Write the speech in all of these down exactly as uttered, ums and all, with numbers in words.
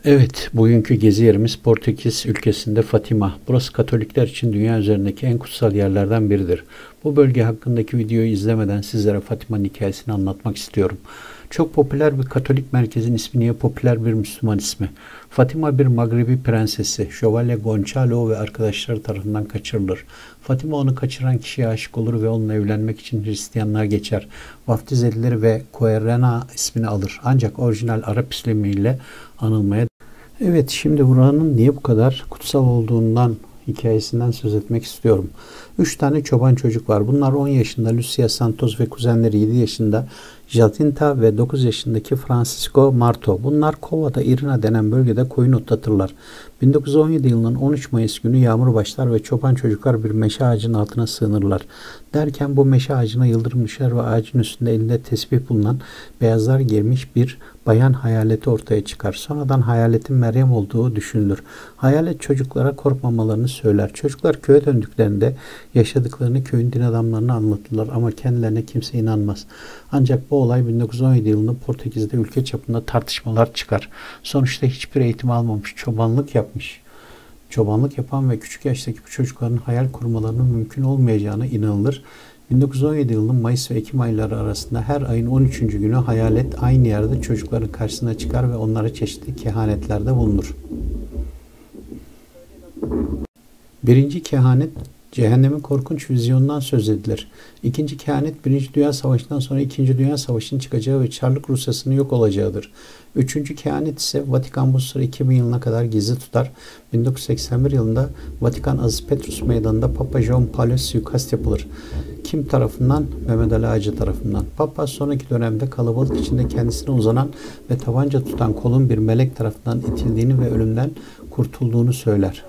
Evet, bugünkü gezi yerimiz Portekiz ülkesinde Fatima. Burası Katolikler için dünya üzerindeki en kutsal yerlerden biridir. Bu bölge hakkındaki videoyu izlemeden sizlere Fatima'nın hikayesini anlatmak istiyorum. Çok popüler bir Katolik merkezin ismi niye popüler bir Müslüman ismi? Fatima bir Magrebi prensesi, Şövalye Gonçalo ve arkadaşları tarafından kaçırılır. Fatima onu kaçıran kişiye aşık olur ve onunla evlenmek için Hristiyanlığa geçer. Vaftiz edilir ve Coerena ismini alır. Ancak orijinal Arap ismiyle anılmaya. Evet, şimdi buranın niye bu kadar kutsal olduğundan, hikayesinden söz etmek istiyorum. Üç tane çoban çocuk var. Bunlar on yaşında Lucia Santos ve kuzenleri yedi yaşında Jacinta ve dokuz yaşındaki Francisco Marto. Bunlar Cova da Irina denen bölgede koyun otlatırlar. bin dokuz yüz on yedi yılının on üç Mayıs günü yağmur başlar ve çoban çocuklar bir meşe ağacının altına sığınırlar. Derken bu meşe ağacına yıldırım düşer ve ağacın üstünde elinde tesbih bulunan beyazlar giymiş bir bayan hayaleti ortaya çıkar. Sonradan hayaletin Meryem olduğu düşünülür. Hayalet çocuklara korkmamalarını söyler. Çocuklar köye döndüklerinde yaşadıklarını köyün din adamlarına anlatırlar ama kendilerine kimse inanmaz. Ancak bu olay bin dokuz yüz on yedi yılında Portekiz'de ülke çapında tartışmalar çıkar. Sonuçta hiçbir eğitim almamış, çobanlık yapmış. Çobanlık yapan ve küçük yaştaki bu çocukların hayal kurmalarının mümkün olmayacağına inanılır. bin dokuz yüz on yedi yılının Mayıs ve Ekim ayları arasında her ayın on üçüncü günü hayalet aynı yerde çocukların karşısına çıkar ve onlara çeşitli kehanetlerde bulunur. Birinci kehanet, cehennemin korkunç vizyonundan söz edilir. İkinci kehanet, Birinci Dünya Savaşı'ndan sonra İkinci Dünya Savaşı'nın çıkacağı ve Çarlık Rusyası'nın yok olacağıdır. Üçüncü kehanet ise Vatikan bu sıra iki bin yılına kadar gizli tutar. bin dokuz yüz seksen bir yılında Vatikan Aziz Petrus Meydanı'nda Papa John Paul'e suikast yapılır. Kim tarafından? Mehmet Ali Ağacı tarafından. Papa sonraki dönemde kalabalık içinde kendisine uzanan ve tabanca tutan kolun bir melek tarafından itildiğini ve ölümden kurtulduğunu söyler.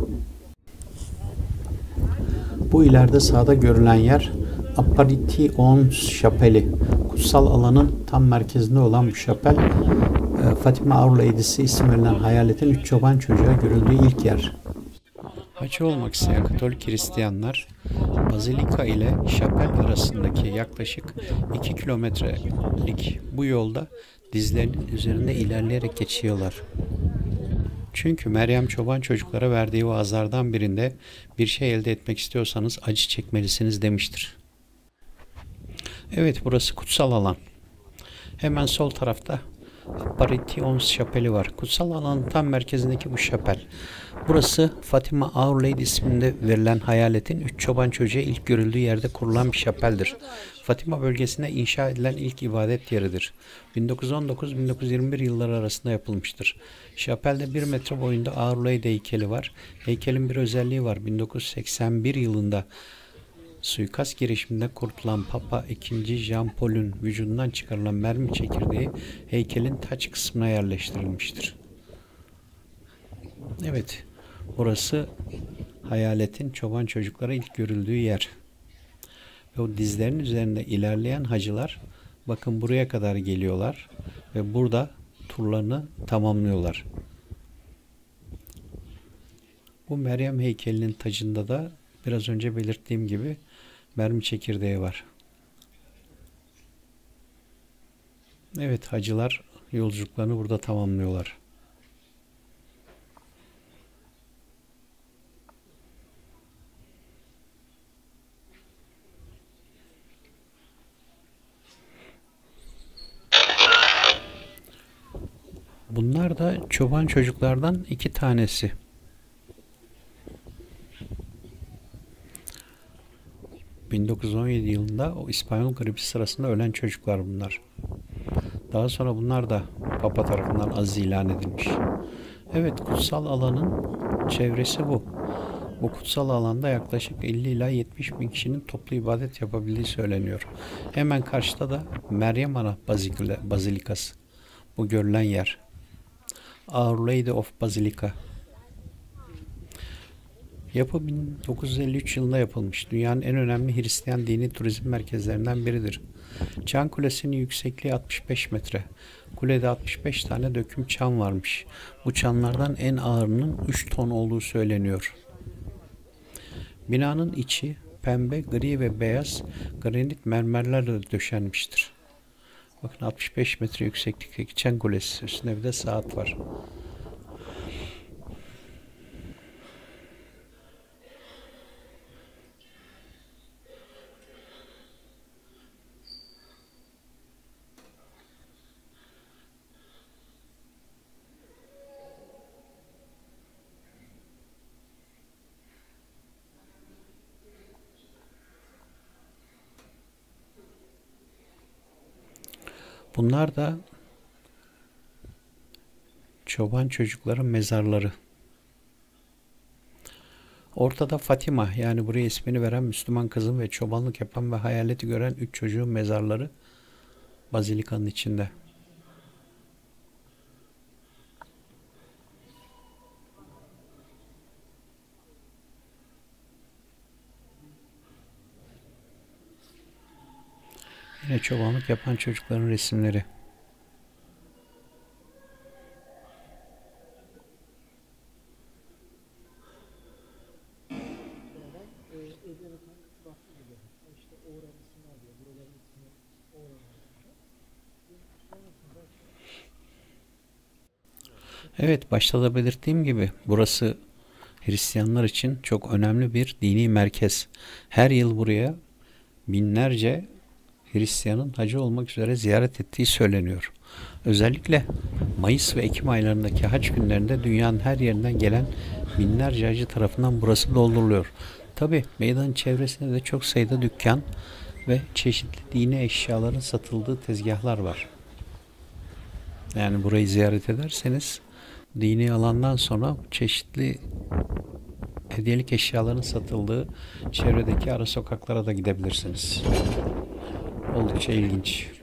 Bu ileride sağda görülen yer Apparition Şapeli. Kutsal alanın tam merkezinde olan bu şapel, Fatima Our Lady'si isim verilen hayaletin üç çoban çocuğa görüldüğü ilk yer. Hacı olmak isteyen Katolik Hristiyanlar Bazilika ile şapel arasındaki yaklaşık iki kilometrelik bu yolda dizlerinin üzerinde ilerleyerek geçiyorlar. Çünkü Meryem çoban çocuklara verdiği vaazlardan birinde bir şey elde etmek istiyorsanız acı çekmelisiniz demiştir. Evet, burası kutsal alan. Hemen sol tarafta Apparition Şapeli var. Kutsal alanın tam merkezindeki bu şapel. Burası Fatima Our Lady isminde verilen hayaletin üç çoban çocuğa ilk görüldüğü yerde kurulan bir şapeldir. Fatima bölgesinde inşa edilen ilk ibadet yeridir. bin dokuz yüz on dokuz bin dokuz yüz yirmi bir yılları arasında yapılmıştır. Şapelde bir metre boyunda Our Lady heykeli var. Heykelin bir özelliği var. bin dokuz yüz seksen bir yılında suikast girişiminde kurtulan Papa ikinci. Jean Paul'ün vücudundan çıkarılan mermi çekirdeği heykelin taç kısmına yerleştirilmiştir. Evet, burası hayaletin çoban çocuklara ilk görüldüğü yer. Ve o dizlerin üzerinde ilerleyen hacılar bakın buraya kadar geliyorlar ve burada turlarını tamamlıyorlar. Bu Meryem heykelinin tacında da biraz önce belirttiğim gibi mermi çekirdeği var. Evet, hacılar yolculuklarını burada tamamlıyorlar. Bunlar da çoban çocuklardan iki tanesi. bin dokuz yüz on yedi yılında o İspanyol gribi sırasında ölen çocuklar bunlar. Daha sonra bunlar da Papa tarafından aziz ilan edilmiş. Evet, kutsal alanın çevresi bu. Bu kutsal alanda yaklaşık elli ila yetmiş bin kişinin toplu ibadet yapabildiği söyleniyor. Hemen karşıda da Meryem Ana Bazilikası. Bu görülen yer. Our Lady of Basilica. Yapı bin dokuz yüz elli üç yılında yapılmış. Dünyanın en önemli Hristiyan dini turizm merkezlerinden biridir. Çan Kulesi'nin yüksekliği altmış beş metre. Kulede altmış beş tane döküm çan varmış. Bu çanlardan en ağırının üç ton olduğu söyleniyor. Binanın içi pembe, gri ve beyaz granit mermerlerle döşenmiştir. Bakın altmış beş metre yükseklikteki Çan Kulesi, üstünde bir de saat var. Bunlar da çoban çocukların mezarları. Ortada Fatima, yani buraya ismini veren Müslüman kızın ve çobanlık yapan ve hayaleti gören üç çocuğun mezarları bazilikanın içinde. Yine çobanlık yapan çocukların resimleri. Evet, başta da belirttiğim gibi burası Hristiyanlar için çok önemli bir dini merkez. Her yıl buraya binlerce Hristiyanın hacı olmak üzere ziyaret ettiği söyleniyor. Özellikle Mayıs ve Ekim aylarındaki hac günlerinde dünyanın her yerinden gelen binlerce hacı tarafından burası dolduruluyor. Tabi meydanın çevresinde de çok sayıda dükkan ve çeşitli dini eşyaların satıldığı tezgahlar var. Yani burayı ziyaret ederseniz dini alandan sonra çeşitli hediyelik eşyaların satıldığı çevredeki ara sokaklara da gidebilirsiniz. Oldukça ilginç.